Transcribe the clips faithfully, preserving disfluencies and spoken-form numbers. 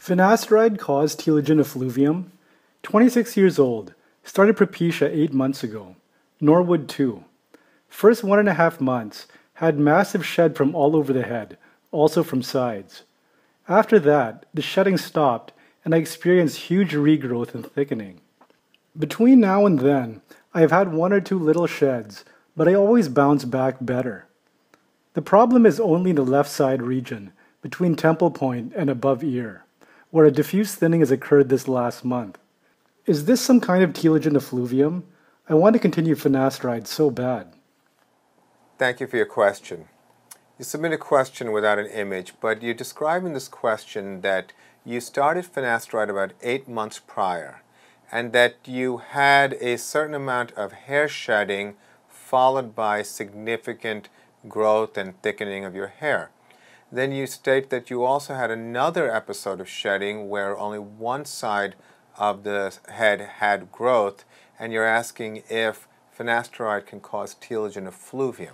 Finasteride caused telogen effluvium. twenty-six years old. Started Propecia eight months ago. Norwood two. First one and a half months. Had massive shed from all over the head, also from sides. After that, the shedding stopped and I experienced huge regrowth and thickening. Between now and then, I have had one or two little sheds, but I always bounce back better. The problem is only in the left side region, between temple point and above ear, where a diffuse thinning has occurred this last month. Is this some kind of telogen effluvium? I want to continue finasteride so bad. Thank you for your question. You submit a question without an image, but you describe in this question that you started finasteride about eight months prior, and that you had a certain amount of hair shedding followed by significant growth and thickening of your hair. Then you state that you also had another episode of shedding where only one side of the head had growth, and you're asking if finasteride can cause telogen effluvium.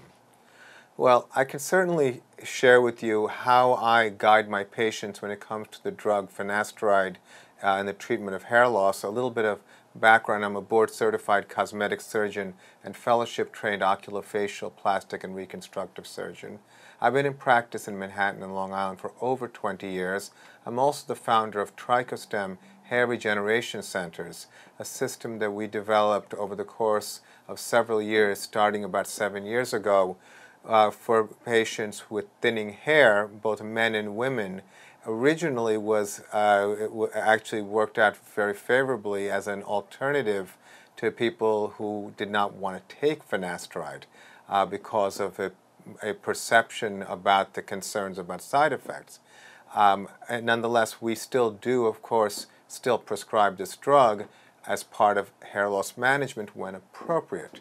Well, I can certainly share with you how I guide my patients when it comes to the drug finasteride uh, in the treatment of hair loss. A little bit of background: I'm a board-certified cosmetic surgeon and fellowship-trained oculofacial, plastic, and reconstructive surgeon. I've been in practice in Manhattan and Long Island for over twenty years. I'm also the founder of TrichoStem Hair Regeneration Centers, a system that we developed over the course of several years, starting about seven years ago, uh, for patients with thinning hair, both men and women. Originally was uh, it w actually worked out very favorably as an alternative to people who did not want to take finasteride uh, because of a, a perception about the concerns about side effects. Um, and nonetheless, we still do, of course, still prescribe this drug as part of hair loss management when appropriate.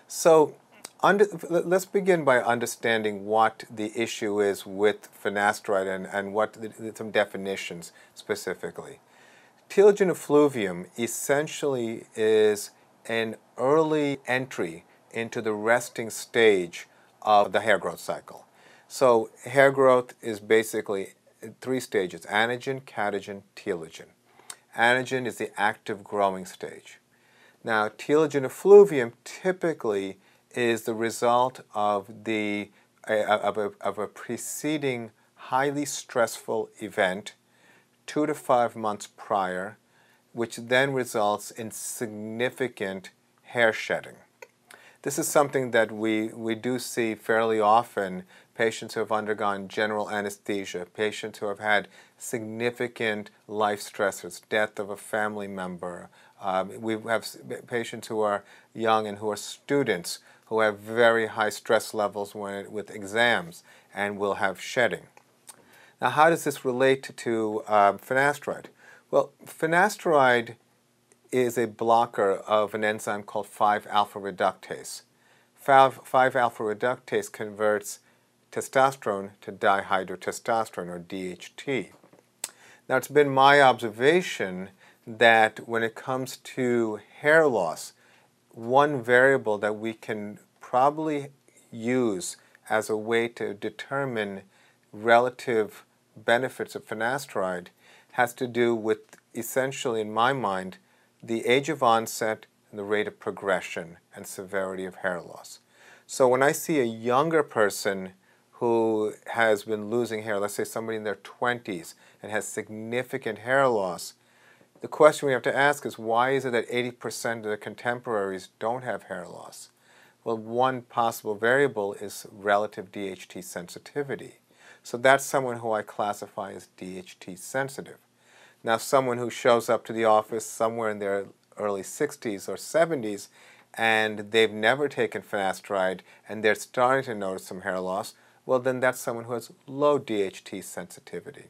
So under, let's begin by understanding what the issue is with finasteride and, and what the, some definitions specifically. Telogen effluvium essentially is an early entry into the resting stage of the hair growth cycle. So hair growth is basically three stages: anagen, catagen, telogen. Anagen is the active growing stage. Now, telogen effluvium typically is the result of the of a, of a preceding highly stressful event two to five months prior, which then results in significant hair shedding. This is something that we, we do see fairly often: patients who have undergone general anesthesia, patients who have had significant life stressors, death of a family member. Um, we have patients who are young and who are students who have very high stress levels when, with exams, and will have shedding. Now, how does this relate to um, finasteride? Well, finasteride is a blocker of an enzyme called five alpha reductase. five alpha reductase converts testosterone to dihydrotestosterone, or D H T. Now, it's been my observation that when it comes to hair loss, one variable that we can probably use as a way to determine relative benefits of finasteride has to do with, essentially in my mind, the age of onset and the rate of progression and severity of hair loss. So when I see a younger person who has been losing hair, let's say somebody in their twenties, and has significant hair loss, the question we have to ask is, why is it that eighty percent of the contemporaries don't have hair loss? Well, one possible variable is relative D H T sensitivity. So that's someone who I classify as D H T sensitive. Now, someone who shows up to the office somewhere in their early sixties or seventies and they've never taken finasteride and they're starting to notice some hair loss, well, then that's someone who has low D H T sensitivity.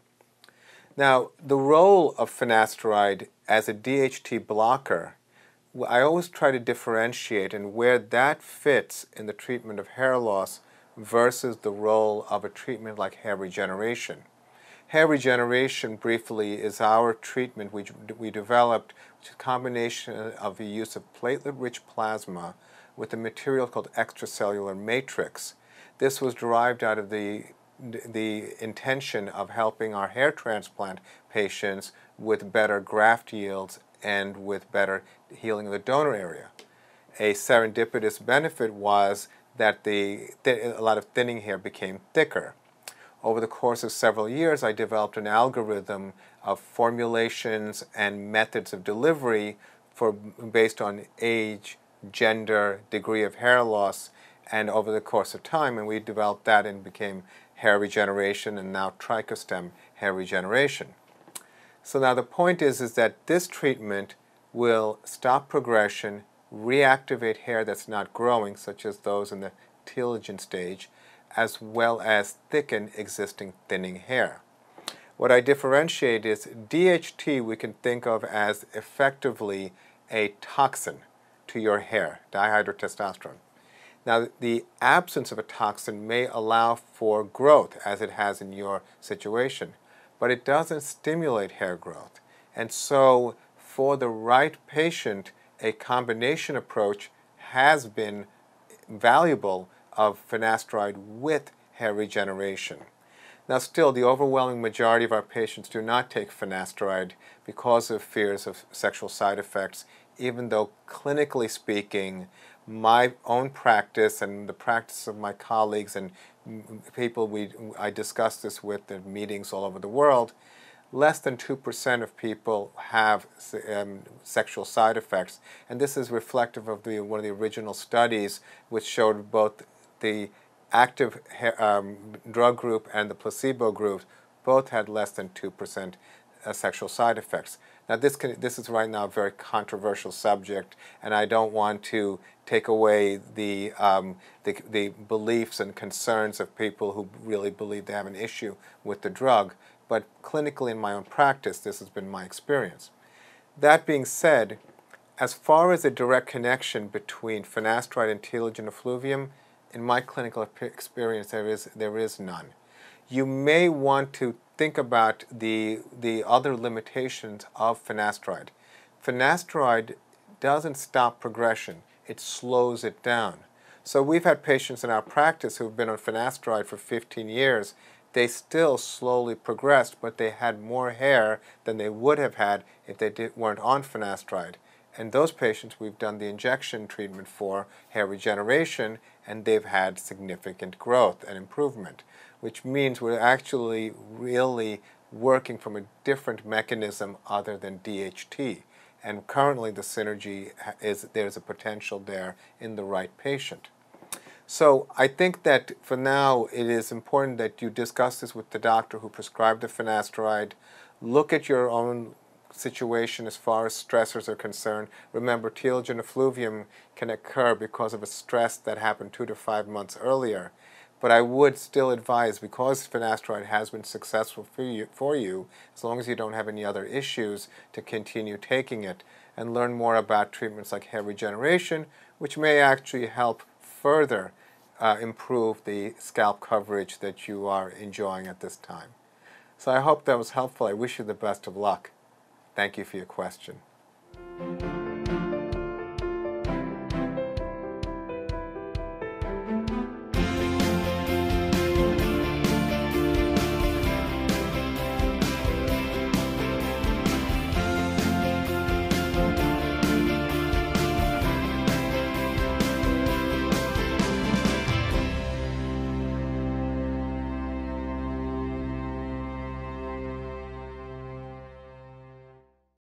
Now, the role of finasteride as a D H T blocker, I always try to differentiate and where that fits in the treatment of hair loss versus the role of a treatment like hair regeneration. Hair regeneration, briefly, is our treatment which we developed, which is a combination of the use of platelet-rich plasma with a material called extracellular matrix. This was derived out of the the intention of helping our hair transplant patients with better graft yields and with better healing of the donor area. A serendipitous benefit was that the, a lot of thinning hair became thicker. Over the course of several years, I developed an algorithm of formulations and methods of delivery for, based on age, gender, degree of hair loss, and over the course of time, and we developed that and became hair regeneration and now TrichoStem Hair Regeneration. So now the point is, is that this treatment will stop progression, reactivate hair that's not growing, such as those in the telogen stage, as well as thicken existing thinning hair. What I differentiate is D H T we can think of as effectively a toxin to your hair, dihydrotestosterone. Now, the absence of a toxin may allow for growth, as it has in your situation, but it doesn't stimulate hair growth. And so, for the right patient, a combination approach has been valuable of finasteride with hair regeneration. Now still, the overwhelming majority of our patients do not take finasteride because of fears of sexual side effects, even though clinically speaking, my own practice and the practice of my colleagues and people we, I discuss this with in meetings all over the world, less than two percent of people have um, sexual side effects. And this is reflective of the, one of the original studies which showed both the active um, drug group and the placebo group both had less than two percent uh, sexual side effects. Now this, can, this is right now a very controversial subject, and I don't want to take away the, um, the, the beliefs and concerns of people who really believe they have an issue with the drug, but clinically in my own practice, this has been my experience. That being said, as far as a direct connection between finasteride and telogen effluvium, in my clinical experience, there is, there is none. You may want to think about the, the other limitations of finasteride. Finasteride doesn't stop progression, it slows it down. So we've had patients in our practice who've been on finasteride for fifteen years. They still slowly progressed, but they had more hair than they would have had if they did, weren't on finasteride. And those patients we've done the injection treatment for hair regeneration, and they've had significant growth and improvement, which means we're actually really working from a different mechanism other than D H T. And currently the synergy is, there's a potential there in the right patient. So I think that for now it is important that you discuss this with the doctor who prescribed the finasteride. Look at your own situation as far as stressors are concerned. Remember, telogen effluvium can occur because of a stress that happened two to five months earlier. But I would still advise, because finasteride has been successful for you, for you, as long as you don't have any other issues, to continue taking it and learn more about treatments like hair regeneration, which may actually help further uh, improve the scalp coverage that you are enjoying at this time. So I hope that was helpful. I wish you the best of luck. Thank you for your question.